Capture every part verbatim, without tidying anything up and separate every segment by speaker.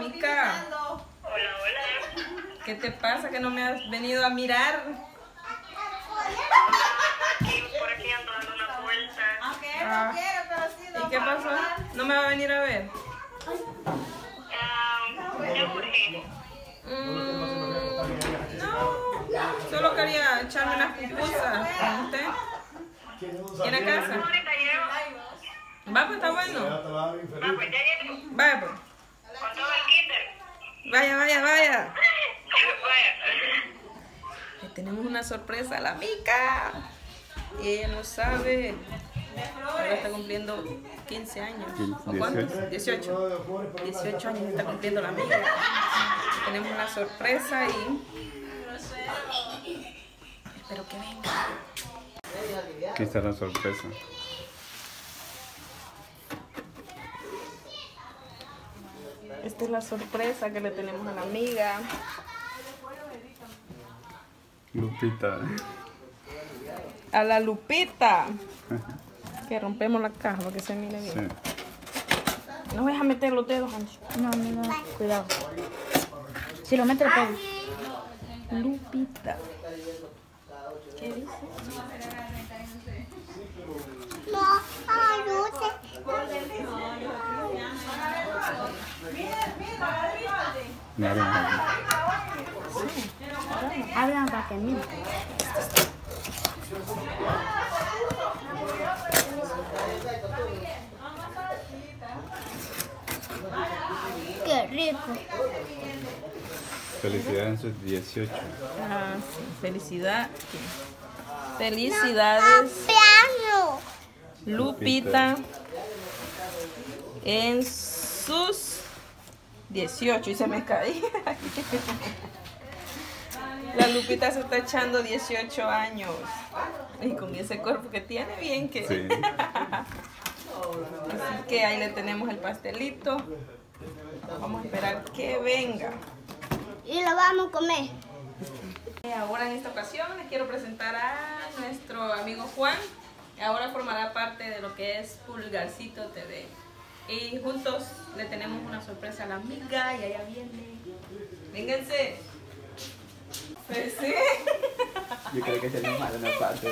Speaker 1: Mica.
Speaker 2: Hola, hola.
Speaker 1: ¿Qué te pasa que no me has venido a mirar?
Speaker 2: Aquí, por aquí ando dando una vuelta.
Speaker 1: Ah, ¿y qué pasó? ¿No me va a venir a ver?
Speaker 2: Ah, me urge.
Speaker 1: Mm, no, solo quería echarme unas pupusas con usted. ¿Tiene casa?
Speaker 2: Ahorita llevo.
Speaker 1: Va, pues está bueno.
Speaker 2: Ah, pues ya llego.
Speaker 1: Vaya, pues.
Speaker 2: Con todo el kinder.
Speaker 1: Vaya, vaya, vaya.
Speaker 2: Vaya.
Speaker 1: Le tenemos una sorpresa a la Mica. Y ella no sabe. Ahora está cumpliendo quince años. ¿O cuántos? dieciocho. dieciocho años está cumpliendo la Mica. Tenemos una sorpresa y espero que venga.
Speaker 3: Aquí está la sorpresa.
Speaker 1: Esta es la sorpresa que le tenemos a la amiga.
Speaker 3: Lupita.
Speaker 1: A la Lupita. Que rompemos la caja para que se mire bien.
Speaker 3: Sí.
Speaker 1: No vas a meter los dedos, Ancho.
Speaker 4: No, no, no, cuidado. Si lo mete el pelo.
Speaker 1: Lupita. ¿Qué dice?
Speaker 4: No, ay, no sé.
Speaker 3: Naranja.
Speaker 4: Hablan para que miren. Qué rico.
Speaker 3: Felicidades en sus dieciocho.
Speaker 1: Ah, sí. Felicidad. Felicidades,
Speaker 4: Piano.
Speaker 1: Lupita, en sus dieciocho. Y se me caí. La Lupita se está echando dieciocho años. Y con ese cuerpo que tiene, bien que.
Speaker 3: Sí.
Speaker 1: Así que ahí le tenemos el pastelito. Vamos a esperar que venga.
Speaker 4: Y lo vamos a comer.
Speaker 1: Ahora en esta ocasión les quiero presentar a nuestro amigo Juan. Ahora formará parte de lo que es Pulgarcito T V. Y juntos le tenemos una sorpresa a la amiga y allá viene. Vénganse. Pues sí.
Speaker 5: Yo creo que se nos mala una parte.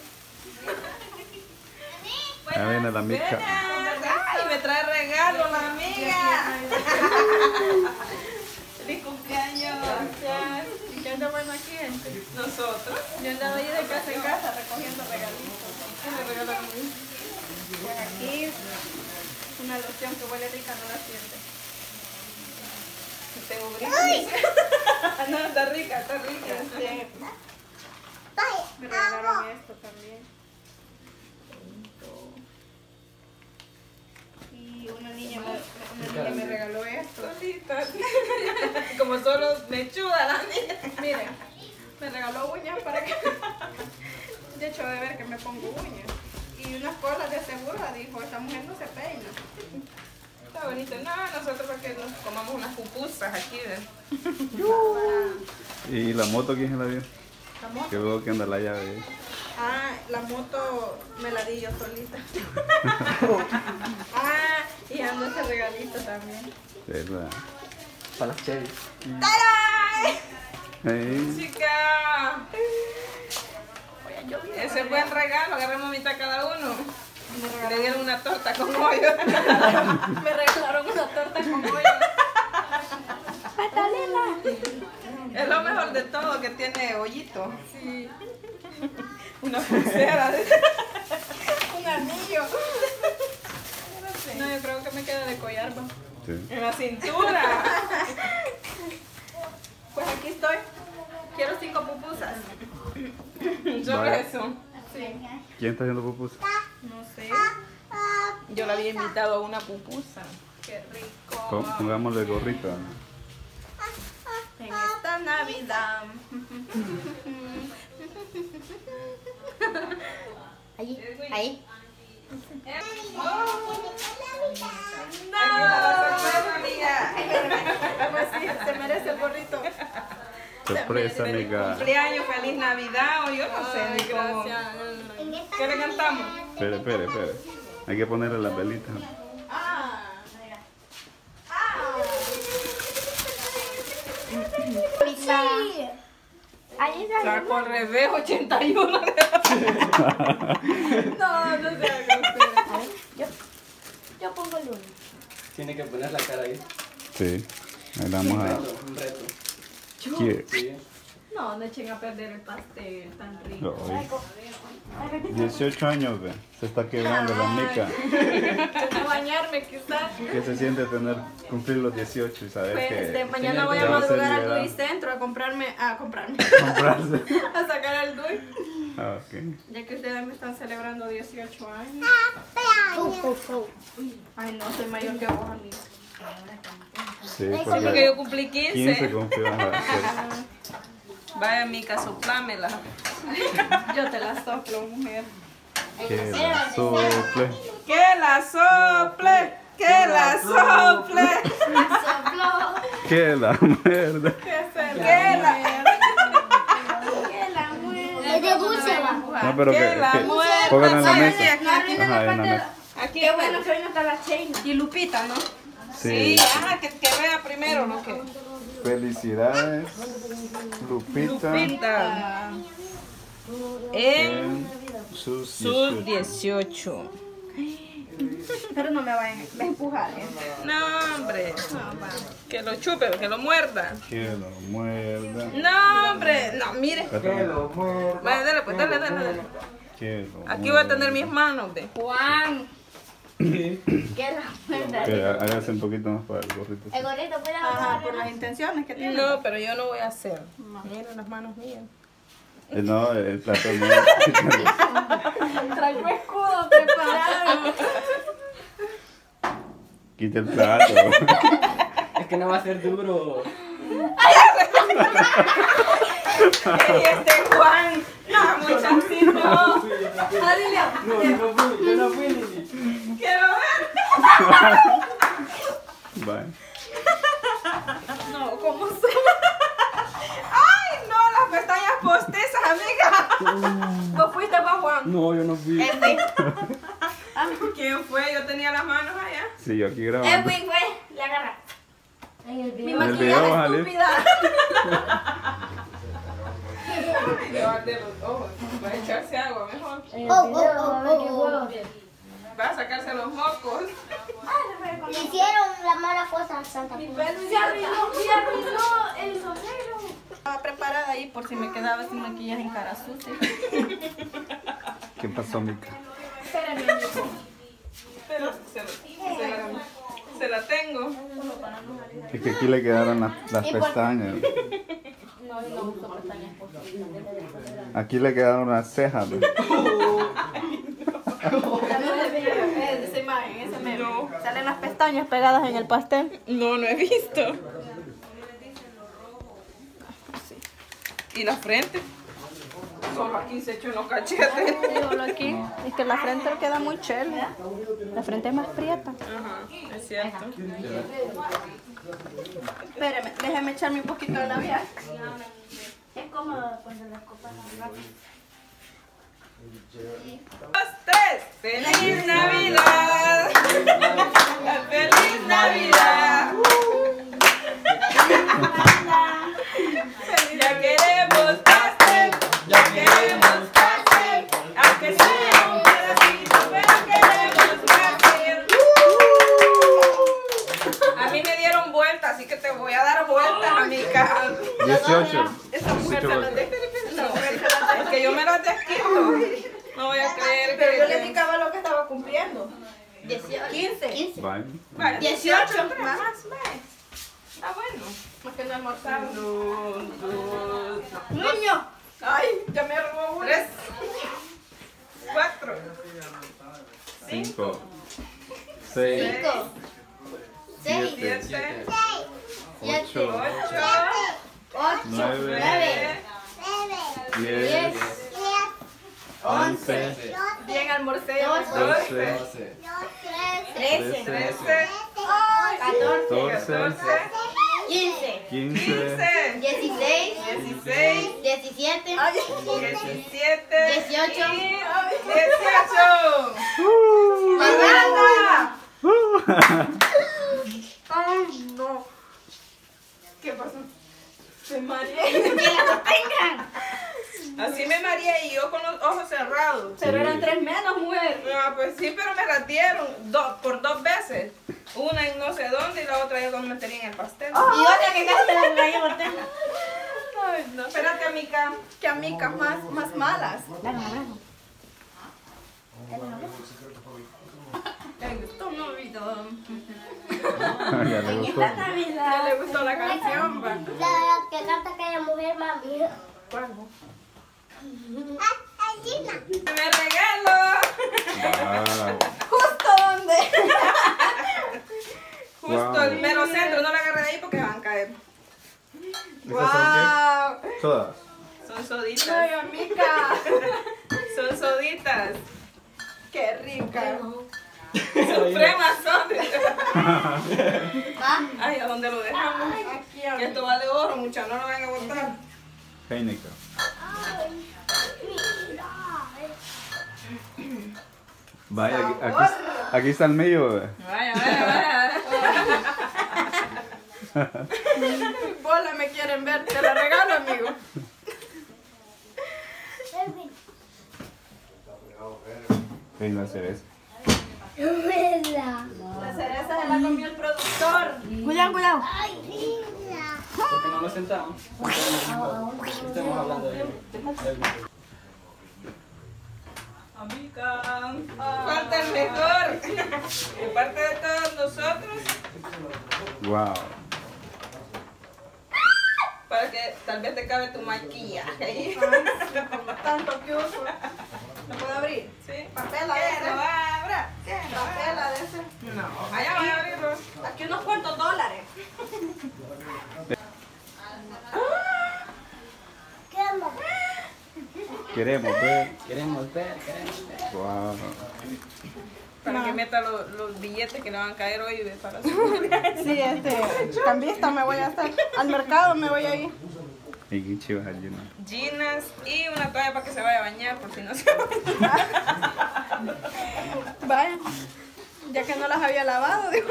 Speaker 3: Ahí viene la Mica.
Speaker 1: Ay, me trae regalo la amiga. Feliz cumpleaños. Gracias. ¿Y qué anda bueno aquí, gente? Nosotros. Yo andaba ahí de casa en casa recogiendo regalitos. ¿Qué me regalaron a mí? Pues aquí una loción que huele rica, no la siente. Y tengo brillo. No, está rica, está rica. Sí. Me regalaron esto también. Y una niña me, una niña me regaló esto. Como solo mechuda la niña. Miren, me regaló uñas para que... De hecho, de ver que me pongo uñas. Y unas colas de segura, dijo, esta mujer no se peina. Está bonito. No, nosotros porque nos comamos unas pupusas aquí.
Speaker 3: ¿Y la moto quién se la dio?
Speaker 1: ¿La moto?
Speaker 3: Que veo que anda la llave.
Speaker 1: Ah, la moto me la di yo solita. Ah, y ando ese regalito también.
Speaker 3: ¿Verdad?
Speaker 5: Para las cherries.
Speaker 1: ¡Tarán!
Speaker 3: Hey.
Speaker 1: ¡Chica! Ese es buen regalo, agarramos mitad cada uno. Le dieron una torta con hoyo. Me regalaron una torta con hoyo. Es lo mejor de todo, que tiene hoyito. Sí. Una pulsera. Un anillo. No, yo creo que me queda de collar, ¿no?
Speaker 3: Sí.
Speaker 1: En la cintura. Pues aquí estoy. Quiero cinco pupusas. Solo
Speaker 3: Vaya.
Speaker 1: eso. Sí.
Speaker 3: ¿Quién está haciendo pupusas?
Speaker 1: No sé. Yo la había invitado a una pupusa. Qué rico.
Speaker 3: Pon- Pongámosle gorrito.
Speaker 1: En esta Navidad.
Speaker 4: Ahí, ahí.
Speaker 1: No, amiga. Pues sí, se merece el gorrito.
Speaker 3: Sorpresa,
Speaker 1: Feliz
Speaker 3: amiga.
Speaker 1: cumpleaños, feliz Navidad, o yo no sé ni cómo. ¿Qué le cantamos?
Speaker 3: Espere, espere, espere. Hay que ponerle las velitas.
Speaker 1: Ah,
Speaker 4: sí. Ahí está.
Speaker 1: Saco al revés, ochenta y uno. No, no se haga grosera.
Speaker 4: A ver, yo, yo pongo el uno.
Speaker 5: Tiene que poner la cara ahí.
Speaker 3: Sí. Ahí vamos
Speaker 5: Un
Speaker 3: a...
Speaker 5: reto, un reto.
Speaker 3: ¿Qué?
Speaker 5: Sí.
Speaker 1: No, no echen a perder el pastel tan rico.
Speaker 3: Ay. dieciocho años, ve. Se está quebrando la mica.
Speaker 1: A bañarme quizás.
Speaker 3: ¿Qué se siente tener, cumplir los dieciocho y saber
Speaker 1: Pues
Speaker 3: que
Speaker 1: este, mañana voy a
Speaker 3: ya va a ser
Speaker 1: madrugar al
Speaker 3: liberado?
Speaker 1: Duicentro a comprarme, a comprarme,
Speaker 3: comprarse?
Speaker 1: a sacar el Dui.
Speaker 3: Ah, ok.
Speaker 1: Ya que ustedes me están celebrando dieciocho años. Ay, no, soy mayor que vos, amiga.
Speaker 3: Sí,
Speaker 1: Sí, porque yo cumplí
Speaker 3: quince
Speaker 1: quince.
Speaker 3: cumplió. Ajá,
Speaker 1: Vaya, mica, soplámela. Yo te la soplo, mujer.
Speaker 3: sí. Que la sople.
Speaker 1: ¡Que la sople! ¡Que la sople!
Speaker 3: Que la mierda.
Speaker 1: ¡Que la
Speaker 4: Es de dulce, va.
Speaker 3: No, pero que,
Speaker 1: ¡Que la
Speaker 3: que
Speaker 1: muerda!
Speaker 3: pongan en la
Speaker 1: Ay,
Speaker 3: mesa.
Speaker 1: aquí,
Speaker 3: Ajá, en la mesa.
Speaker 1: Aquí,
Speaker 4: Qué bueno que hoy no está la Cheina.
Speaker 1: Y Lupita, ¿no?
Speaker 3: Sí.
Speaker 1: ajá, que, que vea primero lo que...
Speaker 3: Felicidades, Lupita,
Speaker 1: Lupita. En
Speaker 3: en sus
Speaker 1: sus
Speaker 3: dieciocho.
Speaker 1: dieciocho.
Speaker 4: Pero no me vayan a empujar, ¿eh?
Speaker 1: No, hombre. Que lo chupe, que lo muerda.
Speaker 3: Que lo muerda.
Speaker 1: No, hombre. No, mire.
Speaker 5: Que lo muerda.
Speaker 1: Vale, dale, pues, dale, dale, dale.
Speaker 3: Que lo
Speaker 1: Aquí voy a
Speaker 3: muerda.
Speaker 1: tener mis manos de
Speaker 4: Juan. Que la muerda.
Speaker 3: Que hágase un poquito más para el gorrito.
Speaker 4: El gorrito puede
Speaker 1: Ajá, por las intenciones que tiene. No, pero yo no voy a hacer. Miren las manos mías.
Speaker 3: Eh, No, el plato no.
Speaker 1: Traigo escudo preparado.
Speaker 3: Quita el plato.
Speaker 5: Es que no va a ser duro.
Speaker 1: Y este Juan. No, muchachito. Adilia.
Speaker 5: No, yo no fui, yo no fui, Lili.
Speaker 1: Quiero ver.
Speaker 3: Bye.
Speaker 1: No, ¿cómo se? ¡Ay, no! Las pestañas postizas, amiga. ¿Vos fuiste para Juan?
Speaker 5: No, yo no fui.
Speaker 1: ¿Quién fue? Yo tenía las manos allá.
Speaker 3: Sí, yo aquí grabando.
Speaker 4: Edwin fue. La agarra. En el
Speaker 1: Mi
Speaker 4: video.
Speaker 3: En el
Speaker 1: maquillaje
Speaker 3: video va a salir.
Speaker 1: estúpida. Levante los ojos. Va a echarse agua mejor.
Speaker 4: En el video, a ver qué juego.
Speaker 1: Va a sacarse los mocos.
Speaker 6: Le hicieron la mala cosa a Santa Cruz.
Speaker 4: Se arruinó, se arruinó el sombrero.
Speaker 1: Estaba preparada ahí por si me quedaba sin maquillaje en cara sucia.
Speaker 3: ¿Qué pasó, Mica?
Speaker 4: Espérame, amigo.
Speaker 1: Pero se, se la, se la tengo.
Speaker 3: Es que aquí le quedaron las, las pestañas.
Speaker 1: No, no uso pestañas postizas.
Speaker 3: Aquí le quedaron las cejas. ¿no?
Speaker 1: Esa imagen, ese meme. No. Salen las pestañas pegadas en el pastel. No, no he visto. Sí. ¿Y la frente? Solo aquí se echó los cachetes. Solo aquí. Es que la frente le queda muy chévere. La frente es más prieta. Ajá, es cierto. Espérame, déjame echarme un poquito de labial.
Speaker 4: Es cómodo poner las copas arriba.
Speaker 1: Dos, tres. ¡Feliz Navidad! ¡Feliz Navidad! Ya queremos pastel, ya queremos pastel, aunque sea un pedacito, pero queremos pastel. A mí me dieron vuelta, así que te voy a dar vueltas, amiga.
Speaker 3: dieciocho.
Speaker 1: Esa mujer se las de... Esa mujer se las de... Que yo me las desquito. No voy a creer que... Pero yo le indicaba lo que estaba cumpliendo. quince.
Speaker 3: Bye.
Speaker 1: Vale, dieciocho. Más, más. Está bueno. Más que no almorzamos. Dos, dos,
Speaker 4: Niño.
Speaker 1: Ay, ya me robó uno. Tres. Cuatro.
Speaker 3: Cinco. Seis.
Speaker 6: Cinco, seis,
Speaker 3: Siete.
Speaker 1: Siete.
Speaker 3: Ocho.
Speaker 1: Ocho.
Speaker 6: ocho,
Speaker 3: Nueve.
Speaker 6: nueve,
Speaker 3: Diez.
Speaker 6: diez,
Speaker 3: Once.
Speaker 1: Bien almorcé.
Speaker 6: Doce.
Speaker 1: Doce.
Speaker 5: doce.
Speaker 6: trece,
Speaker 1: Trece.
Speaker 6: catorce,
Speaker 3: Catorce.
Speaker 6: quince,
Speaker 3: Quince.
Speaker 1: Quince.
Speaker 6: dieciséis,
Speaker 1: Dieciséis.
Speaker 6: diecisiete,
Speaker 1: Diecisiete.
Speaker 6: Dieciocho.
Speaker 1: y Dieciocho.
Speaker 6: ¡Fernanda!
Speaker 1: Ay, no. ¿Qué pasó? Se mareé. es menos, mujer. No, pues sí, pero me las dieron do- por dos veces. Una en no sé dónde y la otra yo cuando me tenía en el pastel.
Speaker 4: Y otra que casi la regalé boté.
Speaker 1: Ay, no. Espérate, amiga. Que amicas más, más malas.
Speaker 4: Dale un abrazo.
Speaker 1: Le gustó, no olvidó.
Speaker 3: Ya le gustó.
Speaker 1: Ya le gustó la canción, va.
Speaker 6: La que canta aquella mujer, mami.
Speaker 1: ¿Cuál?
Speaker 6: Ah, Gina.
Speaker 1: ¡Me regalo!
Speaker 3: Wow.
Speaker 1: ¿Justo dónde? Justo
Speaker 3: Wow.
Speaker 1: el mero centro. No la agarré de ahí porque van a caer.
Speaker 3: ¿Esas son
Speaker 1: ¡Wow!
Speaker 3: qué? Sodas.
Speaker 1: Son soditas. ¡Ay, amiga! Son soditas. ¡Qué rica! Supremas son. Ay, ¿a dónde lo dejamos? Aquí. Que esto vale oro, mucha. No lo van a botar.
Speaker 3: Heineken. Vaya, aquí, aquí, aquí está el mío, bebé.
Speaker 1: Vaya, vaya, vaya. Bola me quieren ver. Te la regalo, amigo.
Speaker 3: ¿Qué es la cereza?
Speaker 1: La cereza se la comió el productor.
Speaker 4: Cuidado, cuidado.
Speaker 5: ¿Por qué no nos sentamos? Estamos hablando de
Speaker 1: Amiga, falta el mejor. De parte de todos nosotros.
Speaker 3: Wow.
Speaker 1: Para que tal vez te cabe tu maquillaje ahí. Tanto que uso. ¿Lo puedo abrir? Sí. Papela de ese. Abra. Papela de ese. No. Allá voy a abrirlo. Aquí unos cuantos dólares.
Speaker 3: Queremos ver.
Speaker 5: Queremos ver, queremos ver.
Speaker 3: Wow.
Speaker 1: Para que meta los, los billetes que le van a caer hoy de para su
Speaker 7: Sí, este, cambista me voy a estar. Al mercado me voy a ir.
Speaker 3: Y qué chivas allí, ¿no?
Speaker 1: Ginas y una toalla para que se vaya a bañar por si no se baña.
Speaker 7: Vaya. Ya que no las había lavado, digo.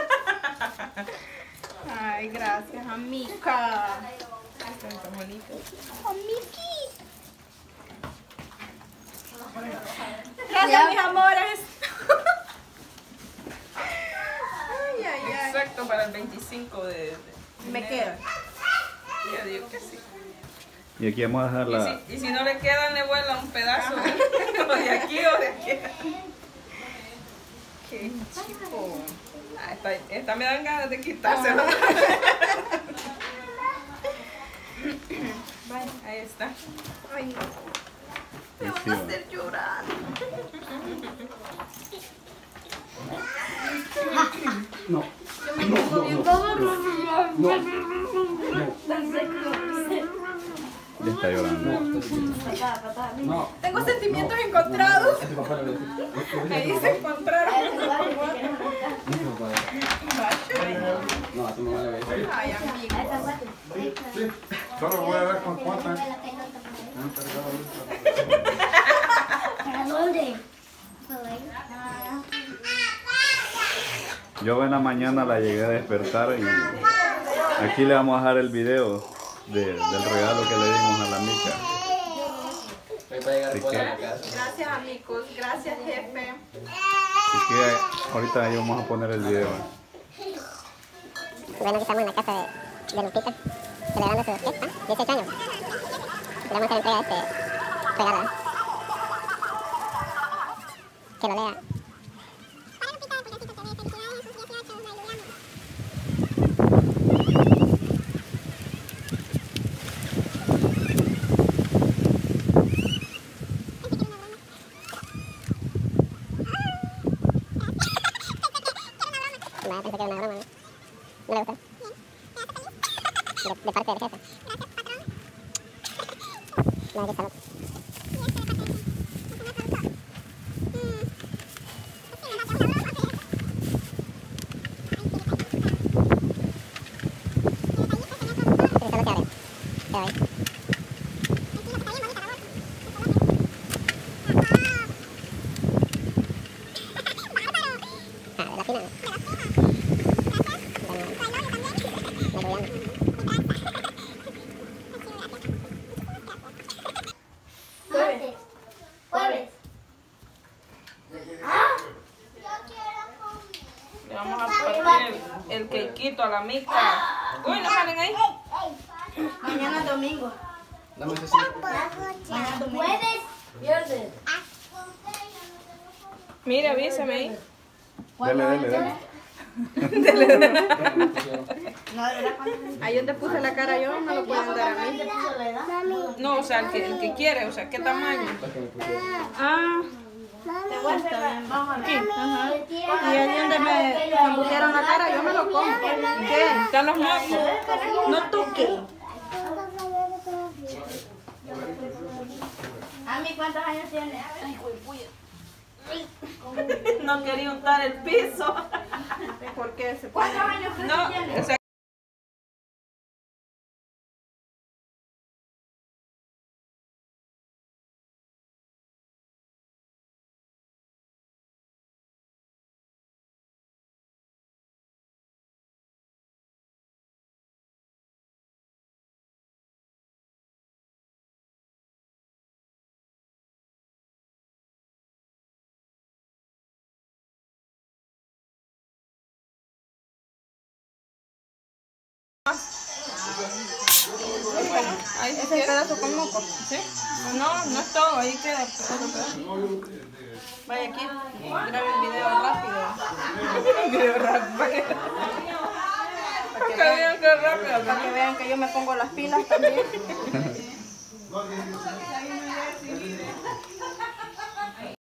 Speaker 7: Ay, gracias, amiga.
Speaker 1: Están tan bonitos.
Speaker 7: Gracias, mis amores. Ay, ay, ay.
Speaker 1: Exacto para el veinticinco de, de
Speaker 7: Me
Speaker 1: enero.
Speaker 7: queda.
Speaker 1: Yo digo que sí.
Speaker 3: Y aquí vamos a dejar
Speaker 1: Y
Speaker 3: la...
Speaker 1: si, y si no le quedan, le vuela un pedazo o de aquí o de aquí. Qué chico. Ah, esta, esta me dan ganas de quitársela. Vaya, ahí está. Ay, me van a hacer llorar.
Speaker 5: No.
Speaker 1: Yo me pongo bien
Speaker 3: Ya está llorando.
Speaker 5: No.
Speaker 7: Tengo sentimientos encontrados.
Speaker 5: Este papá lo ve.
Speaker 7: Ahí se encontraron.
Speaker 5: No, a tu mamá le ve.
Speaker 7: Ay, amiga.
Speaker 3: Solo voy a ver con cuántas.
Speaker 6: ¿Para dónde?
Speaker 3: Yo en la mañana la llegué a despertar y aquí le vamos a dejar el video de- del regalo que le dimos a la mica.
Speaker 5: Voy para llegar
Speaker 3: Así
Speaker 5: por
Speaker 3: que-
Speaker 5: la casa.
Speaker 7: Gracias, amigos. Gracias, jefe.
Speaker 3: Así que ahorita ahí vamos a poner el video.
Speaker 8: Bueno, aquí estamos en la casa de, de Lupita, celebrando su fiesta, dieciocho años. Le vamos a hacer entrega de este regalo. Que lo lea. Vaya, pensé que era una broma, ¿no? ¿No le gustó? De, de parte del jefe. No, aquí está el otro. Ese solo se abre. Se va ahí. Ah, de la fina, ¿no?
Speaker 1: Le vamos a partir el, el quequito a la mica. Uy, no salen ahí.
Speaker 7: Mañana es domingo.
Speaker 5: Dame ese sí.
Speaker 7: Mañana es domingo.
Speaker 6: ¿Puedes? Viernes.
Speaker 1: Mire, avíseme ahí.
Speaker 3: Dale, dale, dale.
Speaker 7: No, de verdad. Ahí donde puse la cara yo, me lo pueden dar a mí.
Speaker 1: No, o sea, el que, el que quiere, o sea, ¿qué tamaño?
Speaker 5: La que me pusieron.
Speaker 1: Ah,
Speaker 7: Te voy a hacer la- vamos a ver. Ajá. Y ahí donde me, me pusieron la cara, yo me lo como. ¿Qué?
Speaker 1: están los mocos.
Speaker 7: No toque. ¿A mí cuántos años tiene? Ay,
Speaker 1: No quería untar el piso.
Speaker 7: ¿por qué se pone? ¿Cuántos años
Speaker 1: No, o sea, ahí sí
Speaker 7: Ese
Speaker 1: queda.
Speaker 7: pedazo con moco.
Speaker 1: ¿Sí? No, no es todo, ahí queda otro pedazo.
Speaker 7: Vaya aquí, grabe el video rápido.
Speaker 1: Video rápido. Para que
Speaker 7: Para que
Speaker 1: para que
Speaker 7: vean,
Speaker 1: vean que rápido.
Speaker 7: para que vean que yo me pongo las pilas también.